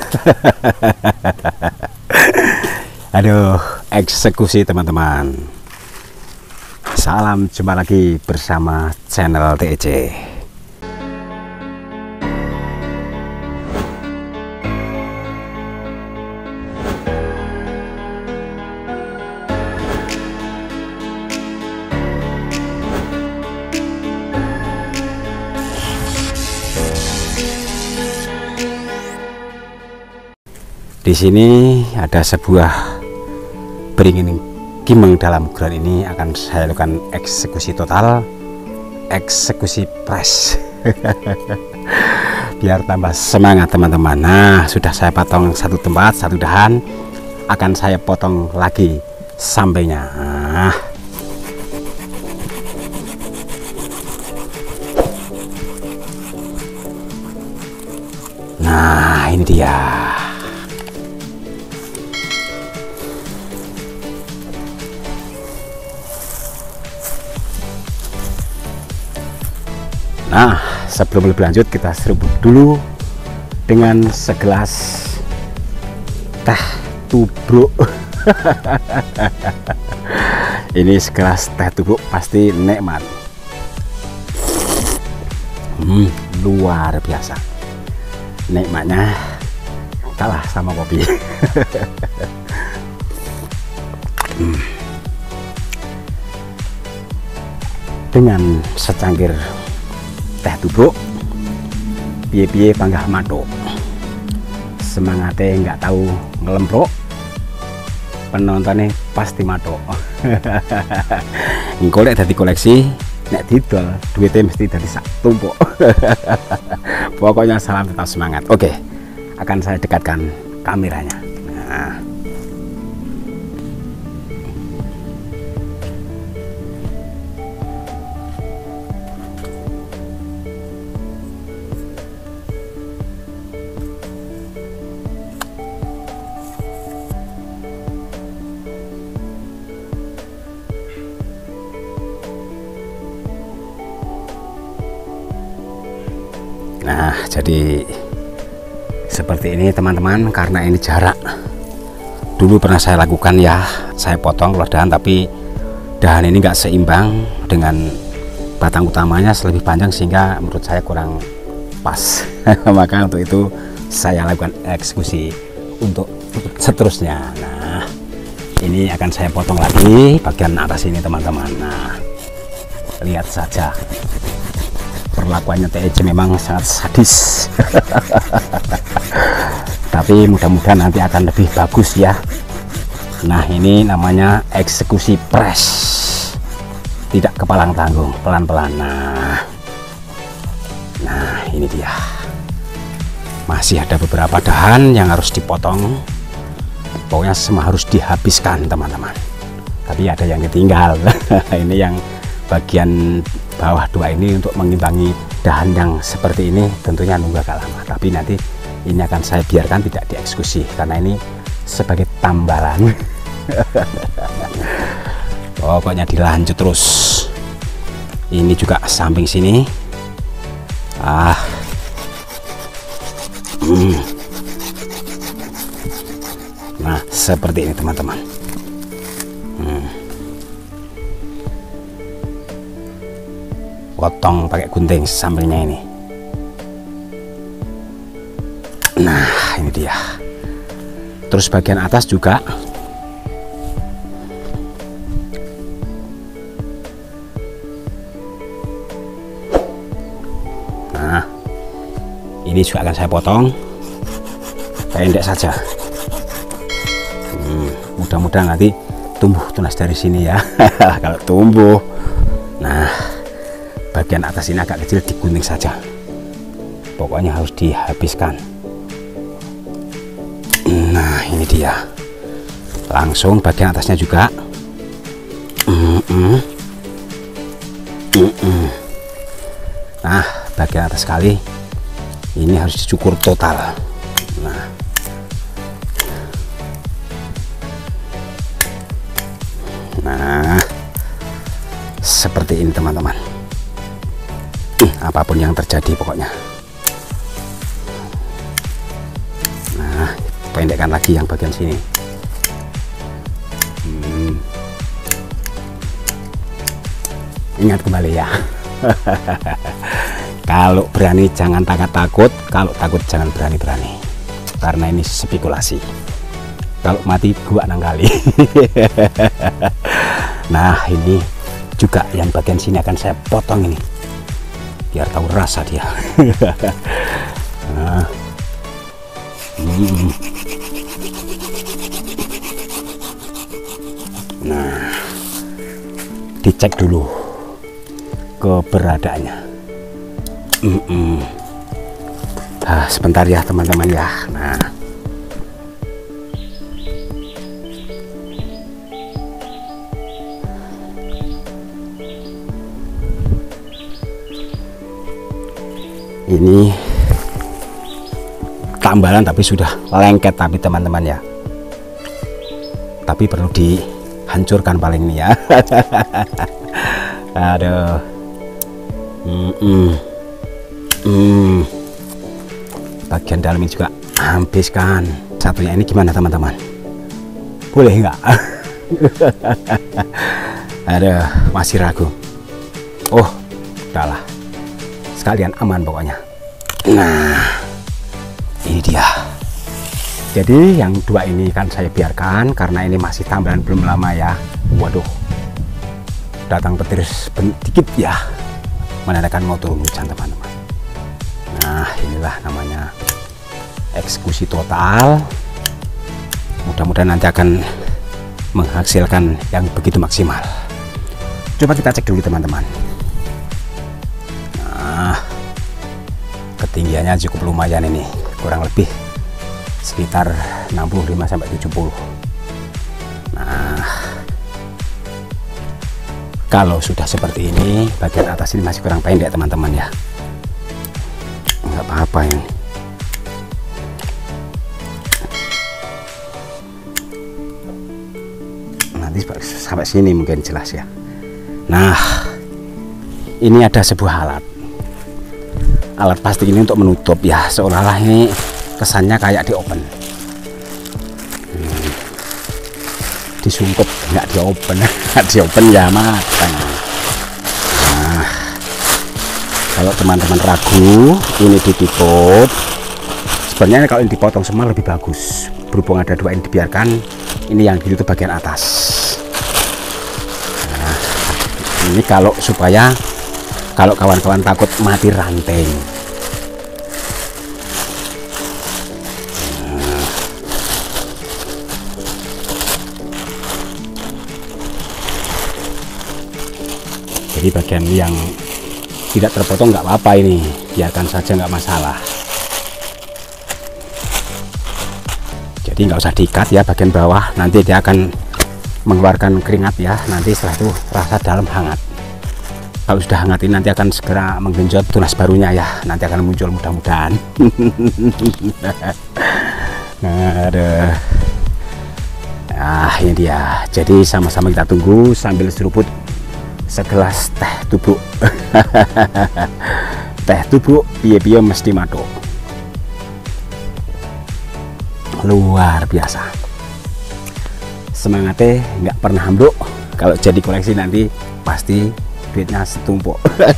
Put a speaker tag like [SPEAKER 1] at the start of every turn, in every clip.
[SPEAKER 1] Aduh, eksekusi teman-teman. Salam jumpa lagi bersama channel TEC. Di sini ada sebuah beringin kimeng. Dalam ukuran ini akan saya lakukan eksekusi total, eksekusi press. Biar tambah semangat teman-teman. Nah, sudah saya potong satu tempat, satu dahan, akan saya potong lagi sampainya. Nah, ini dia. Nah, sebelum lebih lanjut kita seruput dulu dengan segelas teh tubruk. Ini segelas teh tubruk pasti nikmat. Luar biasa. Nikmatnya kalah sama kopi. Dengan secangkir teh tubruk, piye-piye panggah matuk, semangatnya nggak tahu ngelemprok, penontonnya pasti matuk. Engko nek dadi koleksi, nek didol duitnya mesti dadi sak tumpuk. Pokoknya salam tetap semangat. Oke, akan saya dekatkan kameranya. Nah, jadi seperti ini teman-teman. Karena ini jarak, dulu pernah saya lakukan ya, saya potong keluar dahan, tapi dahan ini nggak seimbang dengan batang utamanya, lebih panjang sehingga menurut saya kurang pas. Maka untuk itu saya lakukan eksekusi untuk seterusnya. Nah, ini akan saya potong lagi bagian atas ini teman-teman. Nah, lihat saja, perlakuannya TEC memang sangat sadis. Tapi mudah-mudahan nanti akan lebih bagus ya. Nah, ini namanya eksekusi press, tidak kepalang tanggung, pelan-pelan. Nah, ini dia. Masih ada beberapa dahan yang harus dipotong. Pokoknya semua harus dihabiskan teman-teman. Tapi ada yang ketinggal. Ini yang bagian bawah dua ini untuk mengimbangi dahan yang seperti ini, tentunya nunggu agak lama. Tapi nanti ini akan saya biarkan tidak dieksekusi karena ini sebagai tambalan. Pokoknya dilanjut terus. Ini juga samping sini. Nah, seperti ini teman-teman. Potong pakai gunting sampingnya ini. Nah, ini dia. Terus bagian atas juga. Nah, ini juga akan saya potong pendek saja. Mudah-mudahan nanti tumbuh tunas dari sini ya. Kalau tumbuh, nah, bagian atas ini agak kecil digunting saja. Pokoknya harus dihabiskan. Nah, ini dia. Langsung bagian atasnya juga. Nah, bagian atas sekali ini harus dicukur total. Nah, seperti ini teman-teman. Apapun yang terjadi pokoknya. Nah, pendekkan lagi yang bagian sini. Ingat kembali ya. Kalau berani jangan takut, kalau takut jangan berani-berani, karena ini spekulasi. Kalau mati gua nanggali. Nah, ini juga yang bagian sini akan saya potong ini biar tahu rasa dia. Nah. Nah, dicek dulu keberadaannya. Nah, sebentar ya teman-teman ya. Nah, ini tambalan tapi sudah lengket tapi teman-teman ya, tapi perlu dihancurkan paling ini ya. Aduh. Bagian dalam ini juga habiskan. Satunya ini gimana teman-teman, boleh nggak? Aduh, masih ragu. Oh, udahlah, sekalian aman pokoknya. Nah, ini dia. Jadi yang dua ini kan saya biarkan karena ini masih tambalan, belum lama ya. Waduh, datang petir sedikit ya, menandakan mau turun hujan teman-teman. Nah, inilah namanya eksekusi total. Mudah-mudahan nanti akan menghasilkan yang begitu maksimal. Coba kita cek dulu teman-teman. Nah, ketinggiannya cukup lumayan ini, kurang lebih sekitar 65–70. Nah, kalau sudah seperti ini, bagian atas ini masih kurang pendek teman-teman ya, nggak apa-apa ini. Nanti sampai sini mungkin jelas ya. Nah, ini ada sebuah alat plastik ini untuk menutup ya, seolah-olah ini kesannya kayak di open. Disungkup, nggak di open. Nggak di open ya matang. Nah, kalau teman-teman ragu ini ditutup, sebenarnya kalau ini dipotong semua lebih bagus. Berhubung ada dua ini dibiarkan, ini yang ditutup bagian atas. Nah, ini kalau supaya kalau kawan-kawan takut mati ranting. Jadi bagian yang tidak terpotong nggak apa-apa, ini biarkan saja, nggak masalah. Jadi nggak usah diikat ya bagian bawah, nanti dia akan mengeluarkan keringat ya, nanti setelah itu rasa dalam hangat. Kalau sudah hangat ini nanti akan segera menggenjot tunas barunya ya, nanti akan muncul mudah-mudahan. Aduh. Nah, ini dia. Jadi sama-sama kita tunggu sambil seruput segelas teh tubruk. Teh tubruk piye-piye mesti matuk. Luar biasa. Semangatnya nggak pernah ambruk. Kalau jadi koleksi nanti pasti duitnya setumpuk.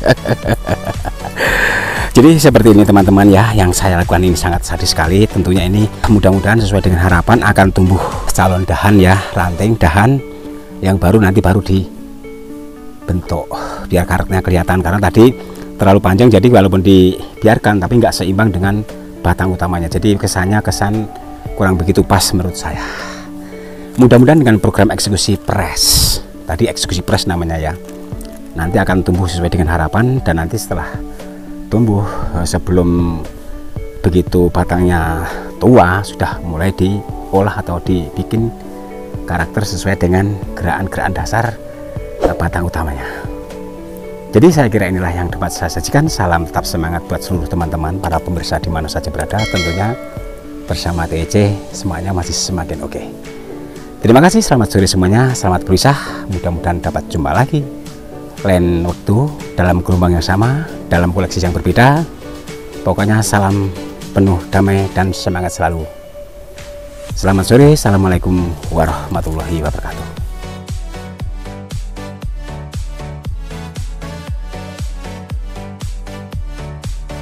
[SPEAKER 1] Jadi seperti ini teman-teman ya, yang saya lakukan ini sangat sadis sekali. Tentunya ini mudah-mudahan sesuai dengan harapan akan tumbuh calon dahan ya, ranting dahan yang baru nanti baru dibentuk biar karetnya kelihatan, karena tadi terlalu panjang jadi walaupun dibiarkan tapi nggak seimbang dengan batang utamanya, jadi kesannya kesan kurang begitu pas menurut saya. Mudah-mudahan dengan program eksekusi press tadi, eksekusi press namanya ya, nanti akan tumbuh sesuai dengan harapan. Dan nanti setelah tumbuh, sebelum begitu batangnya tua, sudah mulai diolah atau dibikin karakter sesuai dengan gerakan-gerakan dasar batang utamanya. Jadi saya kira inilah yang dapat saya sajikan. Salam tetap semangat buat seluruh teman-teman para pemirsa di mana saja berada. Tentunya bersama TEC semuanya masih semakin oke. Terima kasih, selamat sore semuanya, selamat berusaha. Mudah-mudahan dapat jumpa lagi lain waktu dalam gelombang yang sama, dalam koleksi yang berbeda. Pokoknya salam penuh damai dan semangat selalu. Selamat sore, assalamualaikum warahmatullahi wabarakatuh.